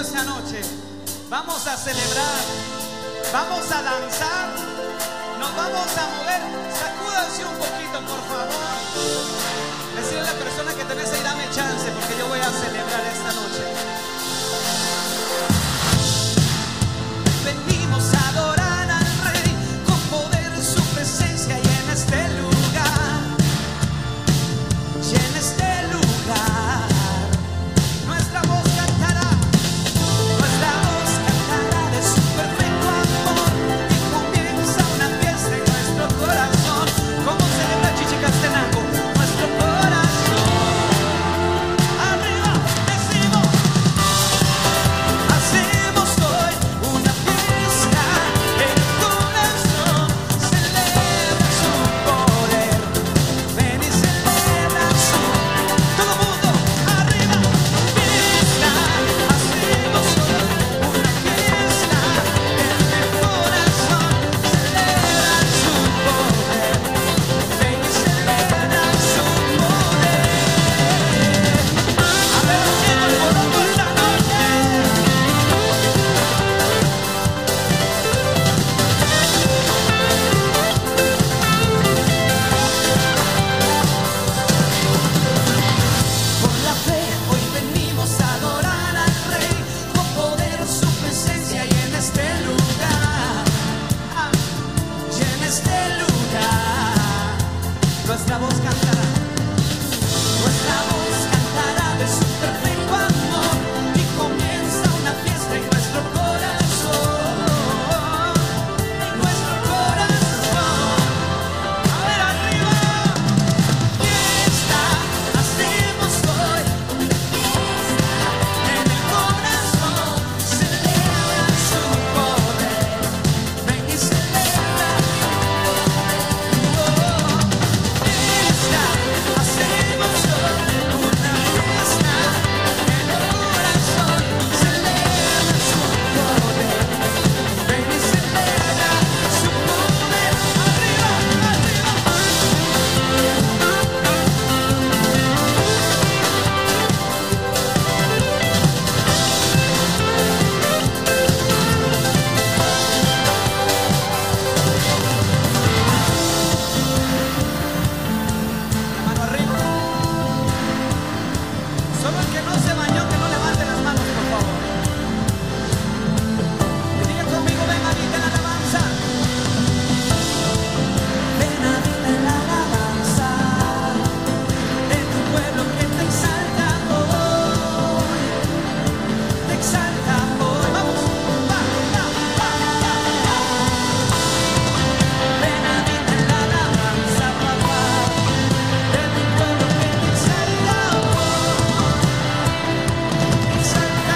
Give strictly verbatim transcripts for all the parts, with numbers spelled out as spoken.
esta noche. Vamos a celebrar, vamos a danzar, nos vamos a mover. Sacúdanse un poquito, por favor. Decirle a la persona que tenés ahí, dame chance, porque yo voy a celebrar esta noche. Venimos a adorar al Rey con poder, su presencia y en este lugar, y en este lugar nuestra voz cantará, nuestra voz cantará de su perfecto amor, y comienza una fiesta en nuestro corazón. ¿Cómo celebra Chichicastenango? Nuestro corazón. Arriba decimos, hacemos hoy una fiesta en el corazón, celebra su poder, ven y celebra su, todo mundo arriba, fiesta, hacemos hoy una fiesta en el corazón, celebra su poder, ven y celebra su poder. A ver, hacemos el alboroto esta noche. Por la fe hoy venimos a adorar al Rey con poder, su presencia y en este lugar, ah, y en este lugar nuestra voz cantará, nuestra voz cantará de su perfecto amor, y comienza una fiesta en nuestro corazón, en nuestro corazón. A ver arriba, fiesta, hacemos hoy una fiesta en el corazón, celebra su poder, ven y celebra su poder. Fiesta, hacemos hoy una fiesta en el corazón, celebra su poder, ven y celebra su poder. Arriba, arriba. La mano arriba. Solo el que no se bañó, que no levante las manos, por favor. Y diga conmigo, ven a mí, ven a la alabanza. Ven a mí, ven a la alabanza de tu pueblo que te exalta hoy, te exalta hoy. Vamos, va, va, va, va, va. Ven a mí, ven a la alabanza, papá, de tu pueblo que te exalta hoy, te exalta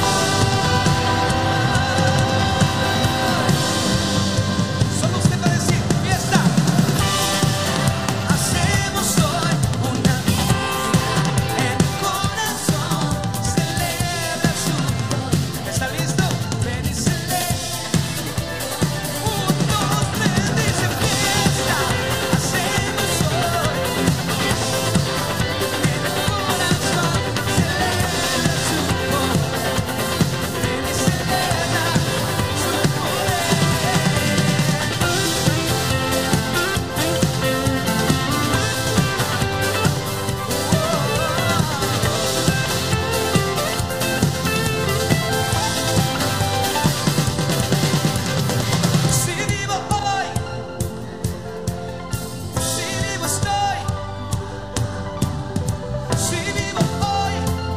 hoy. Solo usted va a decir, fiesta. Hacemos hoy una fiesta en el corazón, celebra su poder. ¿Está listo? Ven y celebra. Un, dos, tres, dice fiesta. Hacemos hoy una fiesta en el corazón, celebra su poder. Ven y celebra su poder. Si vivo hoy, si vivo estoy, si vivo hoy,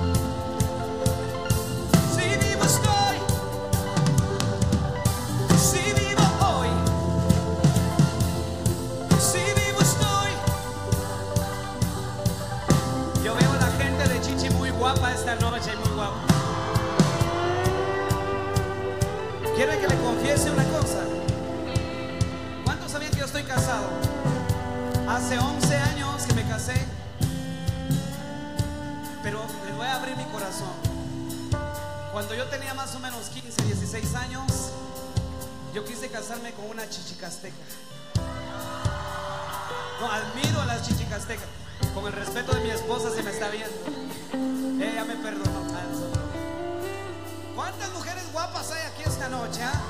si vivo estoy, si vivo hoy, si vivo estoy. Yo veo a la gente de Chichi muy guapa esta noche, muy guapa. ¿Quiere que le confiese una cosa? ¿Cuántos sabían que yo estoy casado? Hace once años que me casé, pero les voy a abrir mi corazón. Cuando yo tenía más o menos quince, dieciséis años, yo quise casarme con una chichicasteca. No, admiro a las chichicastecas. Con el respeto de mi esposa, se me está viendo. Ella me perdonó. guapas hay aquí esta noche, ¿eh?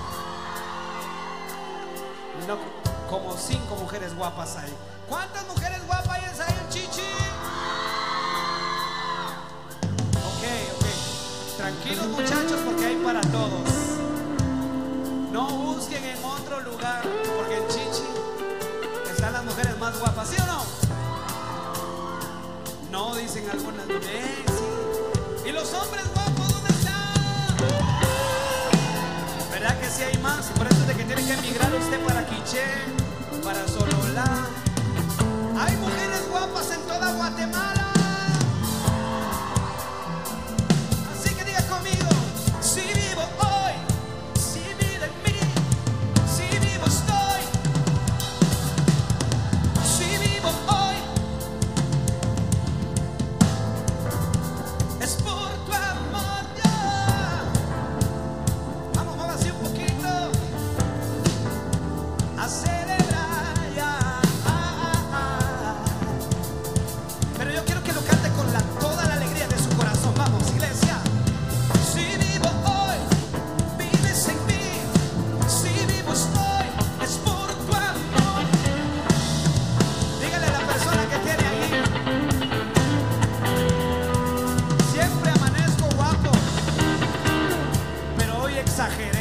No, como cinco mujeres guapas hay. ¿Cuántas mujeres guapas hay en Zion, Chichi? Ok, ok. Tranquilos, muchachos, porque hay para todos. No busquen en otro lugar, porque en Chichi están las mujeres más guapas, ¿sí o no? No, dicen algunas. Eh, sí. ¿Y los hombres guapos dónde están? ¿Verdad que sí hay más? Y por eso es de que tiene que emigrar usted para Quiché, para Sololá. Hay mujeres guapas en toda Guatemala. Así que diga conmigo: si vivo hoy, si vive en mí, si vivo estoy, si vivo hoy, es por tu amor, ya. Vamos, vamos así un poquito a celebrar ya. Ah, ah, ah. Pero yo quiero que lo cante con la, toda la alegría de su corazón. Vamos, iglesia. Si vivo hoy, vives en mí, si vivo estoy, es por tu amor. Dígale a la persona que tiene ahí: siempre amanezco guapo, pero hoy exageré.